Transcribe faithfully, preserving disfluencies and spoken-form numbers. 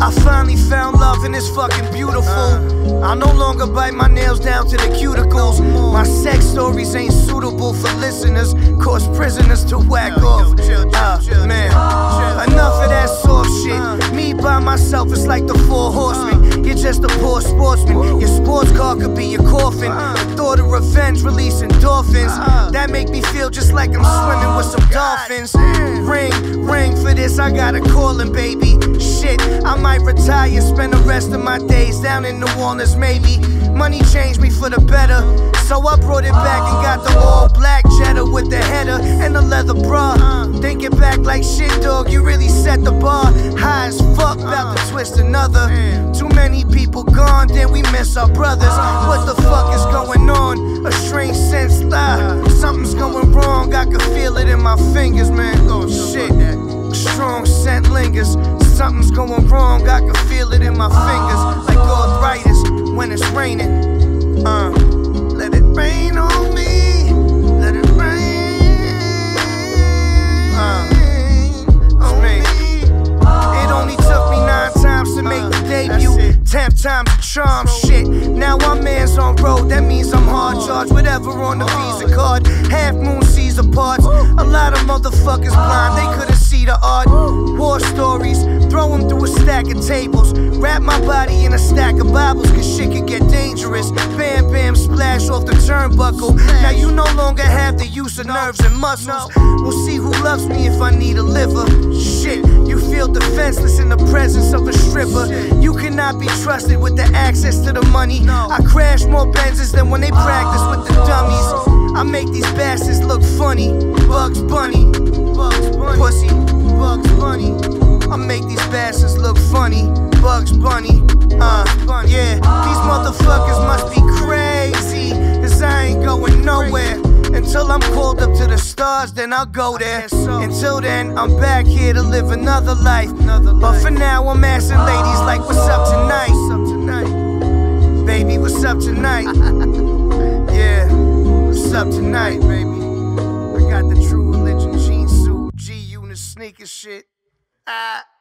I finally found love and it's fucking beautiful. I no longer bite my nails down to the cuticles. My sex stories ain't suitable for listeners, cause prisoners to whack off. Uh, man, enough of that soft shit. Me by myself is like the four horsemen. You're just a poor sportsman. Your sports car could be your coffin. The thought of revenge release endorphins that make me feel just like I'm swimming with some dolphins. Ring, ring for this, I got a callin', baby. Shit, I might retire, spend the rest of my days down in New Orleans, maybe. Money changed me for the better, so I brought it back and got the all black Jetta with the header and the leather bra. Thinking back like shit, dog, you really set the bar high as fuck, about to twist another. Too many people gone, then we miss our brothers. What the fuck is going on? A strange sense lie. Something's going wrong, I can feel it in my fingers, man. Oh shit, a strong scent lingers. Something's going wrong, I can feel it in my fingers. Like arthritis when it's raining. Uh, let it rain on me. Let it rain uh, on me. It only took me nine times to make the debut. Tenth time's a charm, shit. Now our man's on road, that means I'm hard charged. Whatever on the Visa card. Half moon sees parts. A lot of motherfuckers blind, they couldn't see the art. War stories, throw them through a stack of tables. Wrap my body in a stack of Bibles, cause shit could get dangerous. Bam, bam, splash off the turnbuckle. Now you no longer have the use of nerves and muscles. We'll see who loves me if I need a liver. Shit, you feel defenseless in the presence of a stripper. You cannot be trusted with the access to the money. I crash more Benzes than when they practice with the dummies. I make these bastards look funny. Bugs Bunny, Bugs Bunny, pussy, Bugs Bunny. I make these bastards look funny. Bugs Bunny, uh, yeah. These motherfuckers must be crazy, cause I ain't going nowhere. Until I'm called up to the stars, then I'll go there. Until then, I'm back here to live another life. But for now, I'm asking ladies like, what's up tonight? Baby, what's up tonight? Yeah, what's up tonight, baby? I got the True Religion jean suit, G-Unit sneaker shit. Ah.